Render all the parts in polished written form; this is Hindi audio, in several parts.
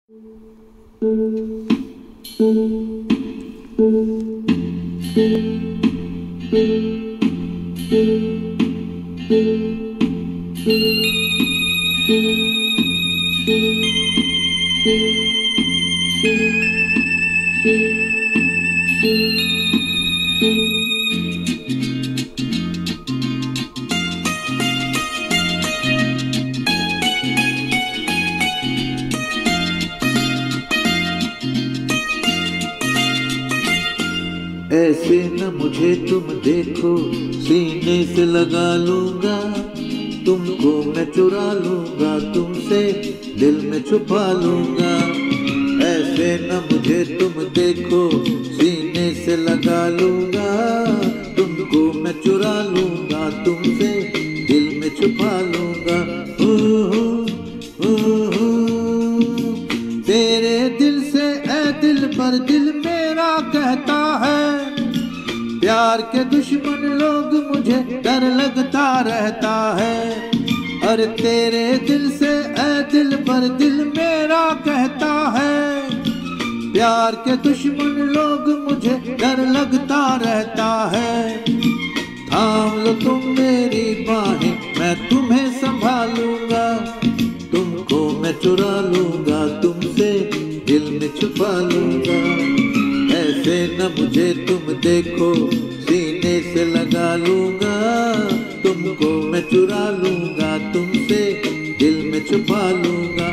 ऐसे न मुझे तुम देखो, सीने से लगा लूंगा, तुमको मैं चुरा लूंगा, तुमसे दिल में छुपा लूंगा। ऐसे न मुझे तुम देखो, सीने से लगा लूंगा, तुमको मैं चुरा लूंगा, तुमसे दिल में छुपा लूंगा। तेरे दिल से ऐ दिल पर दिल मेरा कहता है, प्यार के दुश्मन लोग मुझे डर लगता रहता है। अरे तेरे दिल से ऐ दिल पर दिल मेरा कहता है, प्यार के दुश्मन लोग मुझे डर लगता रहता है। थाम लो तुम मेरी बाहें, मैं तुम्हें संभालूंगा, तुमको मैं चुरा लूंगा, तुमसे दिल में छुपा लूंगा। ऐसे न मुझे तुम देखो, सीने से लगा लूंगा, तुमको मैं चुरा लूंगा, तुमसे दिल में छुपा लूंगा।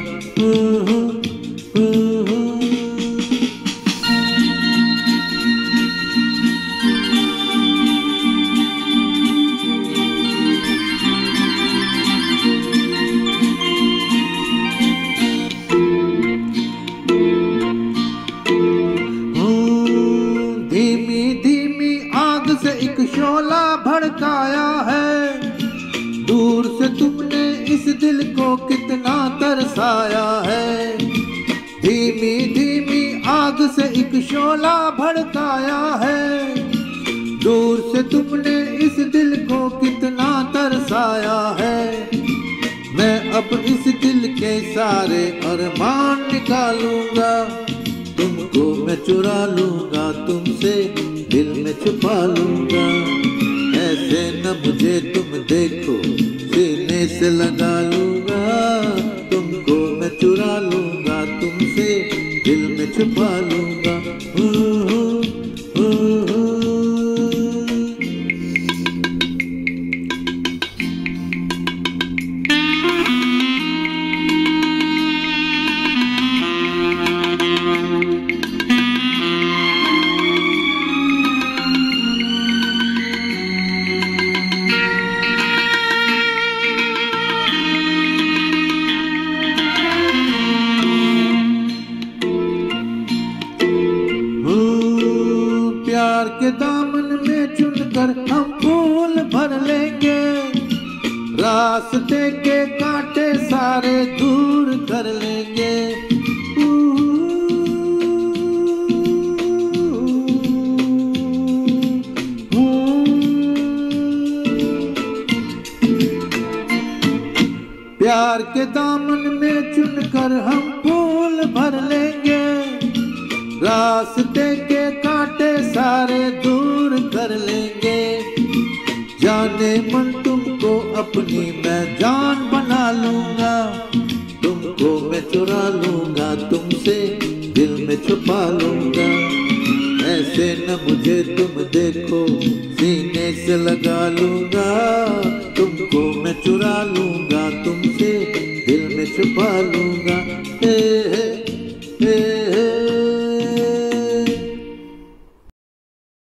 धीमी धीमी आग से एक शोला भड़काया है, दूर से तुमने इस दिल को कितना तरसाया है। धीमी धीमी आग से एक शोला भड़काया है, दूर से तुमने इस दिल को कितना तरसाया है। मैं अब इस दिल के सारे अरमान निकालूंगा, तुमको मैं चुरा लूंगा, तुमसे दिल में छुपा लूंगा। ऐसे न मुझे तुम देखो, सीने से लगा लूंगा, तुमको मैं चुरा लूंगा, तुमसे दिल में छुपा लूंगा। प्यार के दामन में चुनकर हम फूल भर लेंगे, रास्ते के कांटे सारे दूर कर लेंगे। प्यार के दामन में चुनकर हम फूल भर लेंगे, रास्ते के कांटे सारे दूर कर लेंगे। जाने मन तुमको अपनी मैं जान बना लूंगा, तुमको मैं चुरा लूंगा, तुमसे दिल में छुपा लूंगा। ऐसे न मुझे तुम देखो, सीने से लगा लूंगा, तुमको मैं चुरा लूंगा,